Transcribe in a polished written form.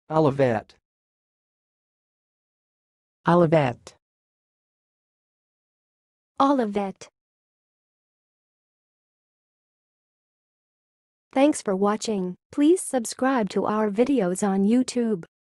olivette, olivette, olivette. Thanks for watching. Please subscribe to our videos on YouTube.